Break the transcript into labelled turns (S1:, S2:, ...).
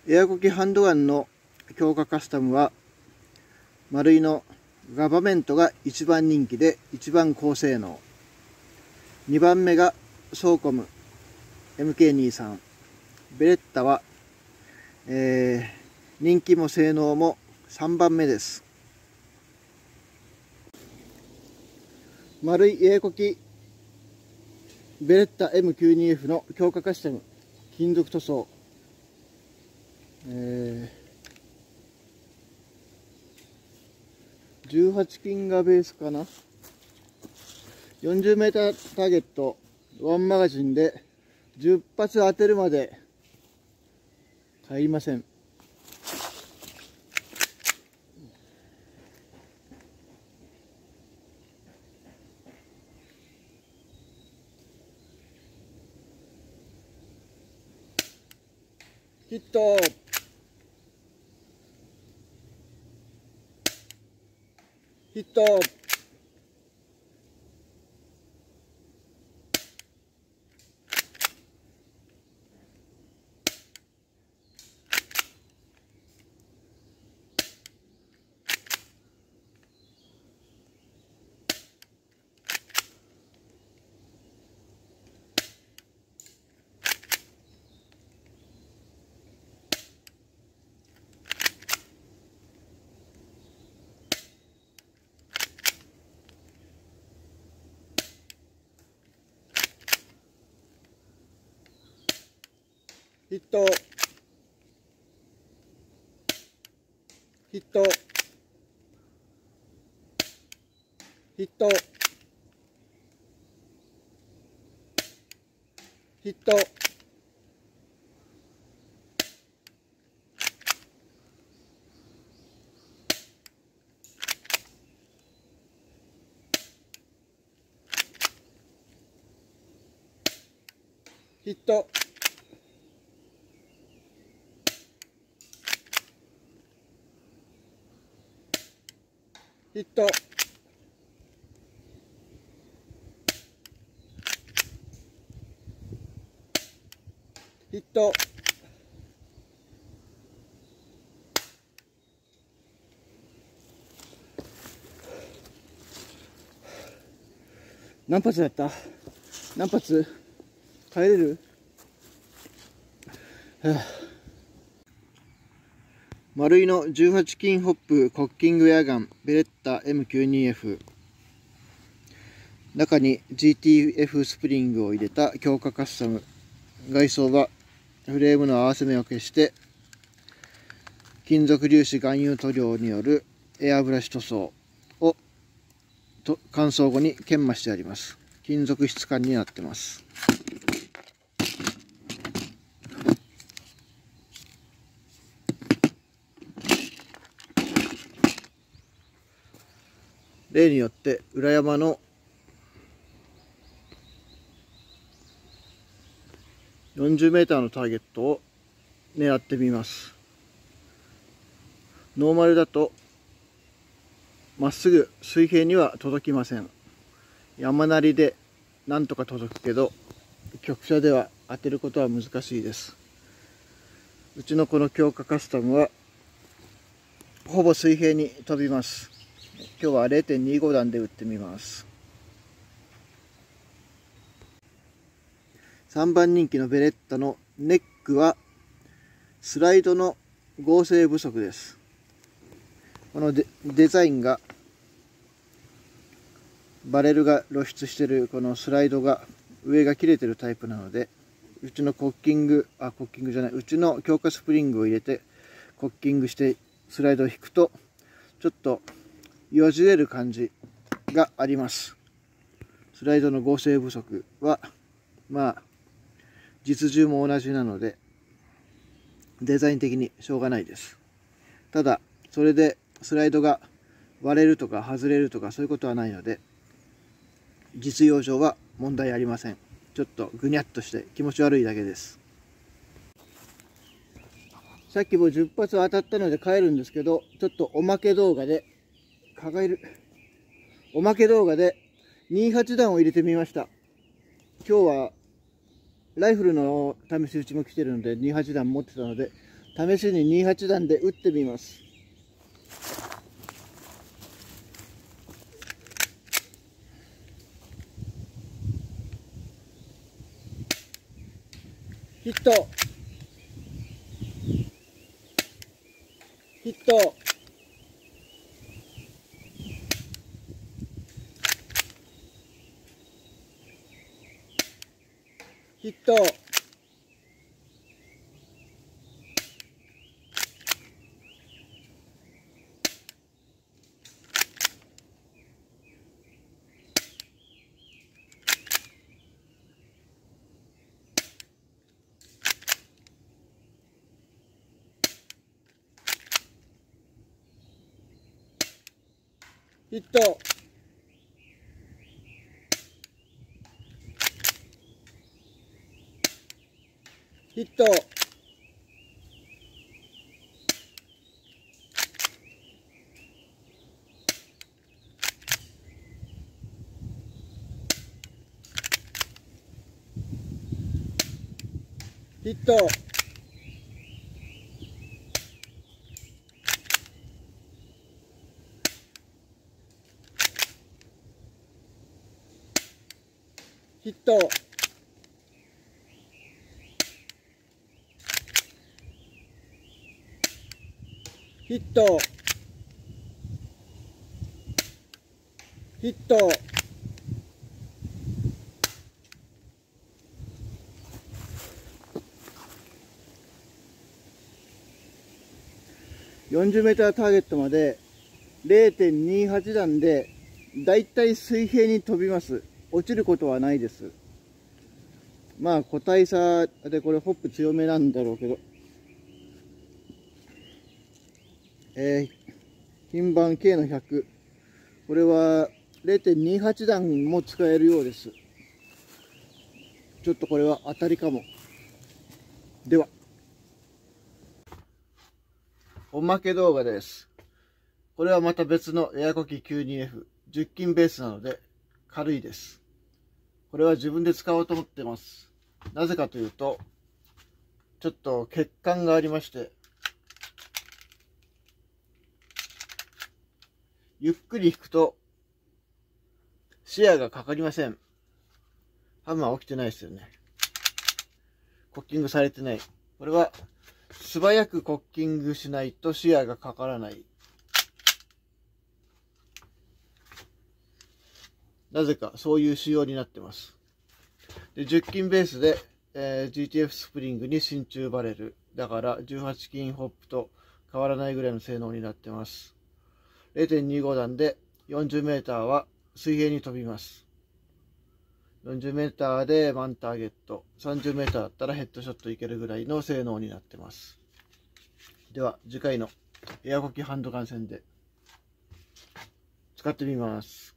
S1: エアコキハンドガンの強化カスタムは、丸いのガバメントが一番人気で一番高性能。2番目がソーコム MK23。ベレッタは、人気も性能も3番目です。丸いエアコキベレッタ M92F の強化カスタム金属塗装。18金がベースかな。40メーターターゲットワンマガジンで10発当てるまで帰りません。ヒット。ヒット。ヒット。ヒット。ヒット。ヒット。ヒット。ヒット。ヒット。何発だった？何発？帰れる？丸いの18金ホップコッキングエアガンベレッタ M92F。 中に GTF スプリングを入れた強化カスタム。外装はフレームの合わせ目を消して金属粒子含有塗料によるエアブラシ塗装を乾燥後に研磨してあります。金属質感になってます。例によって裏山の40メーターのターゲットを狙ってみます。ノーマルだとまっすぐ水平には届きません。山なりでなんとか届くけど局斜では当てることは難しいです。うちのこの強化カスタムはほぼ水平に飛びます。今日は 0.25 段で打ってみます。3番人気のベレッタのネックはスライドの合成不足です。このデザインがバレルが露出しているこのスライドが上が切れてるタイプなので、うちのうちの強化スプリングを入れてコッキングしてスライドを引くとちょっとよじれる感じがあります。スライドの合成不足はまあ実銃も同じなのでデザイン的にしょうがないです。ただそれでスライドが割れるとか外れるとかそういうことはないので実用上は問題ありません。ちょっとぐにゃっとして気持ち悪いだけです。さっきも10発当たったので帰るんですけど、ちょっとおまけ動画で28弾を入れてみました。今日はライフルの試し撃ちも来てるので28弾持ってたので試しに28段で打ってみます。ヒット、ヒット、ヒット、ヒット、ヒット、ヒット、ヒット、ヒット、ヒット、40m ターゲットまで 0.28 段でだいたい水平に飛びます。落ちることはないです。まあ個体差でこれホップ強めなんだろうけど、品番 K の100、これは 0.28 段も使えるようです。ちょっとこれは当たりかも。ではおまけ動画です。これはまた別のエアコキ 92F 10金ベースなので軽いです。これは自分で使おうと思ってます。なぜかというと、ちょっと欠陥がありまして、ゆっくり引くと視野がかかりません。ハムは起きてないですよね。コッキングされてない。これは素早くコッキングしないと視野がかからない。なぜかそういう仕様になってます。で10金ベースで、GTF スプリングに真鍮バレル。だから18金ホップと変わらないぐらいの性能になってます。0.25 段で 40m は水平に飛びます。40m でマンターゲット。30m だったらヘッドショットいけるぐらいの性能になってます。では次回のエアコキハンドガン戦で使ってみます。